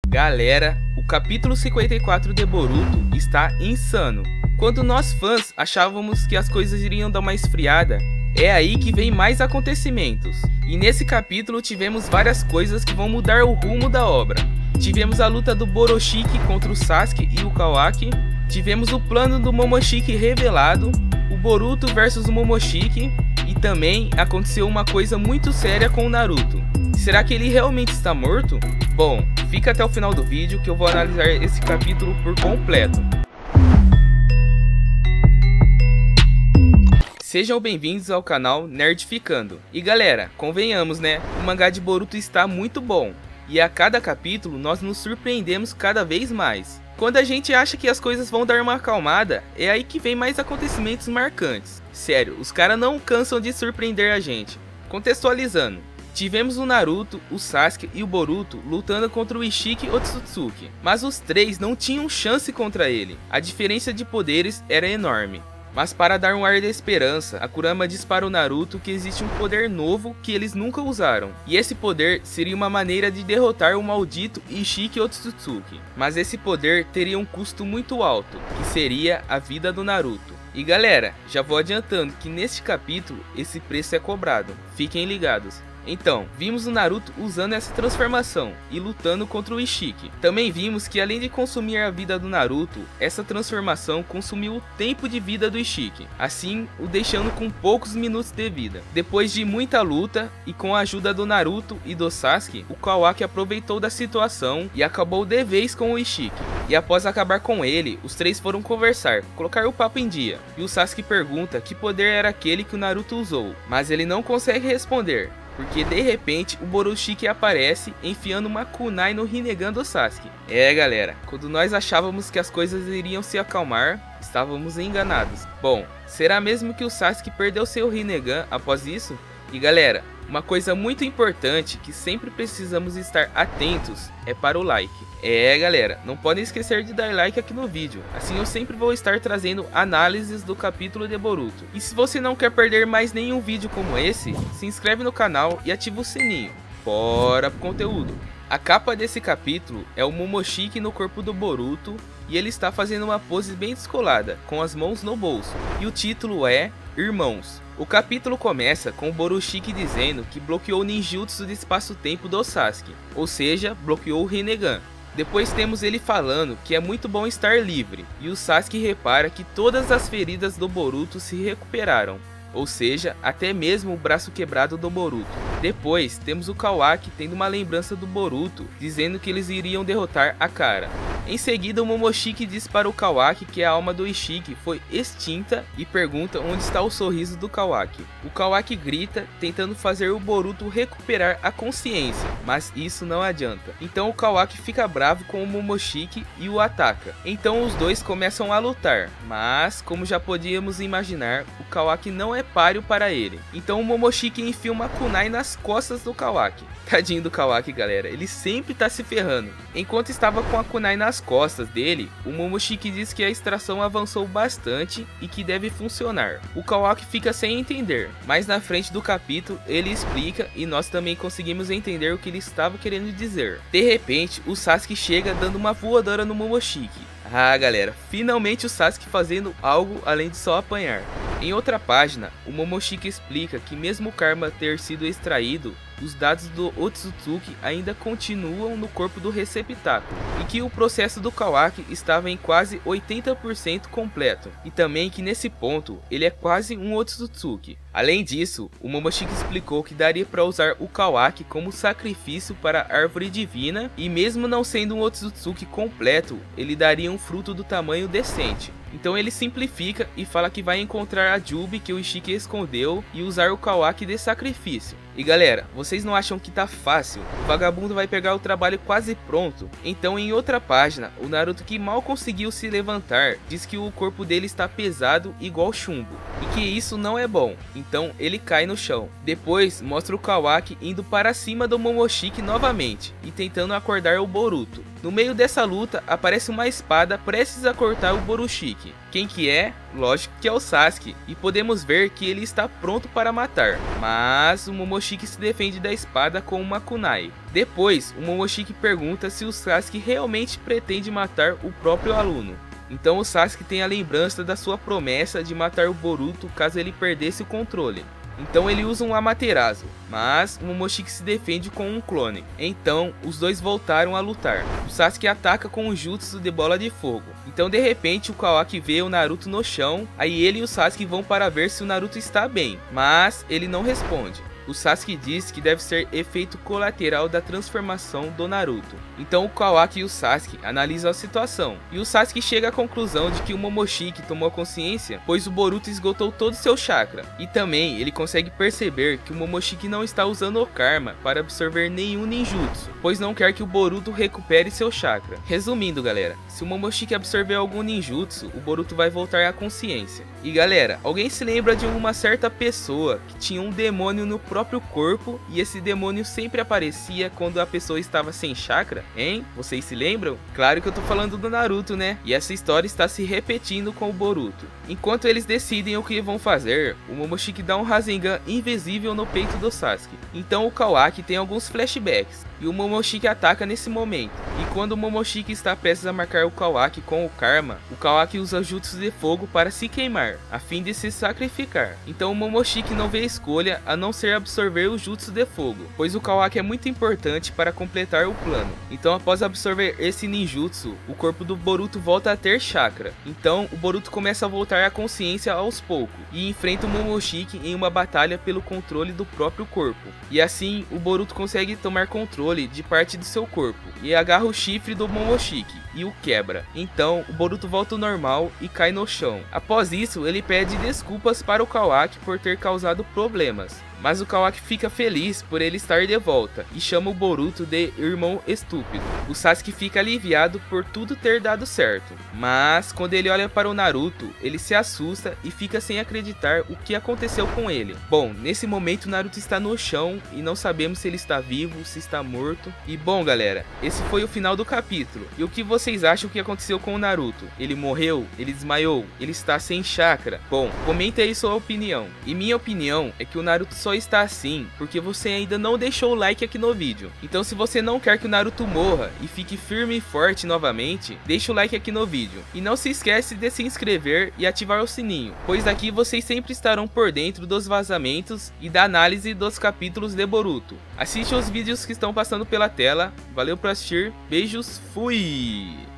Galera, o capítulo 54 de Boruto está insano. Quando nós fãs achávamos que as coisas iriam dar uma esfriada, é aí que vem mais acontecimentos. E nesse capítulo tivemos várias coisas que vão mudar o rumo da obra. Tivemos a luta do Boroshiki contra o Sasuke e o Kawaki. Tivemos o plano do Momoshiki revelado, o Boruto versus o Momoshiki. E também aconteceu uma coisa muito séria com o Naruto. Será que ele realmente está morto? Bom, fica até o final do vídeo que eu vou analisar esse capítulo por completo. Sejam bem-vindos ao canal Nerdificando. E galera, convenhamos né, o mangá de Boruto está muito bom. E a cada capítulo nós nos surpreendemos cada vez mais. Quando a gente acha que as coisas vão dar uma acalmada, é aí que vem mais acontecimentos marcantes. Sério, os caras não cansam de surpreender a gente. Contextualizando, tivemos o Naruto, o Sasuke e o Boruto lutando contra o Ishiki Otsutsuki, mas os três não tinham chance contra ele. A diferença de poderes era enorme. Mas para dar um ar de esperança, a Kurama diz para o Naruto que existe um poder novo que eles nunca usaram. E esse poder seria uma maneira de derrotar o maldito Ishiki Otsutsuki. Mas esse poder teria um custo muito alto, que seria a vida do Naruto. E galera, já vou adiantando que neste capítulo esse preço é cobrado. Fiquem ligados. Então, vimos o Naruto usando essa transformação e lutando contra o Ishiki. Também vimos que além de consumir a vida do Naruto, essa transformação consumiu o tempo de vida do Ishiki, assim o deixando com poucos minutos de vida. Depois de muita luta e com a ajuda do Naruto e do Sasuke, o Kawaki aproveitou da situação e acabou de vez com o Ishiki. E após acabar com ele, os três foram conversar, colocar o papo em dia. E o Sasuke pergunta que poder era aquele que o Naruto usou, mas ele não consegue responder. Porque de repente o Boroshiki aparece enfiando uma kunai no Rinnegan do Sasuke. É galera, quando nós achávamos que as coisas iriam se acalmar, estávamos enganados. Bom, será mesmo que o Sasuke perdeu seu Rinnegan após isso? E galera, uma coisa muito importante que sempre precisamos estar atentos é para o like. É galera, não podem esquecer de dar like aqui no vídeo, assim eu sempre vou estar trazendo análises do capítulo de Boruto. E se você não quer perder mais nenhum vídeo como esse, se inscreve no canal e ativa o sininho. Bora pro conteúdo. A capa desse capítulo é o Momoshiki no corpo do Boruto e ele está fazendo uma pose bem descolada, com as mãos no bolso. E o título é Irmãos. O capítulo começa com o Boroshiki dizendo que bloqueou o ninjutsu de espaço-tempo do Sasuke, ou seja, bloqueou o Rinnegan. Depois temos ele falando que é muito bom estar livre, e o Sasuke repara que todas as feridas do Boruto se recuperaram, ou seja, até mesmo o braço quebrado do Boruto. Depois temos o Kawaki tendo uma lembrança do Boruto, dizendo que eles iriam derrotar a Kara. Em seguida o Momoshiki diz para o Kawaki que a alma do Ishiki foi extinta e pergunta onde está o sorriso do Kawaki. O Kawaki grita, tentando fazer o Boruto recuperar a consciência, mas isso não adianta. Então o Kawaki fica bravo com o Momoshiki e o ataca. Então os dois começam a lutar, mas como já podíamos imaginar, o Kawaki não é páreo para ele. Então o Momoshiki enfia uma kunai nas costas do Kawaki. Tadinho do Kawaki galera, ele sempre tá se ferrando. Enquanto estava com a kunai nas costas dele, o Momoshiki diz que a extração avançou bastante e que deve funcionar. O Kawaki fica sem entender, mas na frente do capítulo ele explica e nós também conseguimos entender o que ele estava querendo dizer. De repente o Sasuke chega dando uma voadora no Momoshiki. Ah galera, finalmente o Sasuke fazendo algo além de só apanhar. Em outra página, o Momoshiki explica que mesmo o Karma ter sido extraído, os dados do Otsutsuki ainda continuam no corpo do receptáculo, e que o processo do Kawaki estava em quase 80% completo, e também que nesse ponto ele é quase um Otsutsuki. Além disso, o Momoshiki explicou que daria para usar o Kawaki como sacrifício para a árvore divina, e mesmo não sendo um Otsutsuki completo, ele daria um fruto do tamanho decente. Então ele simplifica e fala que vai encontrar a Jubi que o Ishiki escondeu e usar o Kawaki de sacrifício. E galera, vocês não acham que tá fácil? O vagabundo vai pegar o trabalho quase pronto. Então em outra página, o Naruto que mal conseguiu se levantar, diz que o corpo dele está pesado igual chumbo, e que isso não é bom, então ele cai no chão. Depois mostra o Kawaki indo para cima do Momoshiki novamente, e tentando acordar o Boruto. No meio dessa luta, aparece uma espada prestes a cortar o Boroshiki. Quem que é? Lógico que é o Sasuke, e podemos ver que ele está pronto para matar. Mas o Momoshiki Momoshiki se defende da espada com uma kunai. Depois, o Momoshiki pergunta se o Sasuke realmente pretende matar o próprio aluno. Então o Sasuke tem a lembrança da sua promessa de matar o Boruto caso ele perdesse o controle. Então ele usa um Amaterasu, mas o Momoshiki se defende com um clone. Então os dois voltaram a lutar. O Sasuke ataca com o jutsu de bola de fogo. Então de repente o Kawaki vê o Naruto no chão, aí ele e o Sasuke vão para ver se o Naruto está bem, mas ele não responde. O Sasuke diz que deve ser efeito colateral da transformação do Naruto. Então o Kawaki e o Sasuke analisam a situação, e o Sasuke chega à conclusão de que o Momoshiki tomou consciência, pois o Boruto esgotou todo seu chakra. E também ele consegue perceber que o Momoshiki não está usando o Karma para absorver nenhum ninjutsu, pois não quer que o Boruto recupere seu chakra. Resumindo galera, se o Momoshiki absorver algum ninjutsu, o Boruto vai voltar à consciência. E galera, alguém se lembra de uma certa pessoa que tinha um demônio no próprio corpo e esse demônio sempre aparecia quando a pessoa estava sem chakra, hein? Vocês se lembram? Claro que eu tô falando do Naruto, né? E essa história está se repetindo com o Boruto. Enquanto eles decidem o que vão fazer, o Momoshiki dá um Rasengan invisível no peito do Sasuke. Então o Kawaki tem alguns flashbacks e o Momoshiki ataca nesse momento. E quando o Momoshiki está prestes a marcar o Kawaki com o Karma, o Kawaki usa jutsu de fogo para se queimar, a fim de se sacrificar. Então o Momoshiki não vê escolha a não ser absorver o jutsu de fogo, pois o Kawaki é muito importante para completar o plano. Então após absorver esse ninjutsu, o corpo do Boruto volta a ter chakra. Então o Boruto começa a voltar à consciência aos poucos e enfrenta o Momoshiki em uma batalha pelo controle do próprio corpo. E assim o Boruto consegue tomar controle de parte do seu corpo e agarra o chifre do Momoshiki e o quebra. Então o Boruto volta ao normal e cai no chão. Após isso ele pede desculpas para o Kawaki por ter causado problemas, mas o Kawaki fica feliz por ele estar de volta e chama o Boruto de irmão estúpido. O Sasuke fica aliviado por tudo ter dado certo, mas quando ele olha para o Naruto, ele se assusta e fica sem acreditar o que aconteceu com ele. Bom, nesse momento o Naruto está no chão e não sabemos se ele está vivo, se está morto. E bom galera, esse foi o final do capítulo. E o que vocês acham que aconteceu com o Naruto? Ele morreu? Ele desmaiou? Ele está sem chakra? Bom, comenta aí sua opinião. E minha opinião é que o Naruto só está assim porque você ainda não deixou o like aqui no vídeo. Então se você não quer que o Naruto morra e fique firme e forte novamente, deixa o like aqui no vídeo. E não se esquece de se inscrever e ativar o sininho, pois aqui vocês sempre estarão por dentro dos vazamentos e da análise dos capítulos de Boruto. Assiste os vídeos que estão passando pela tela. Valeu por assistir, beijos, fui!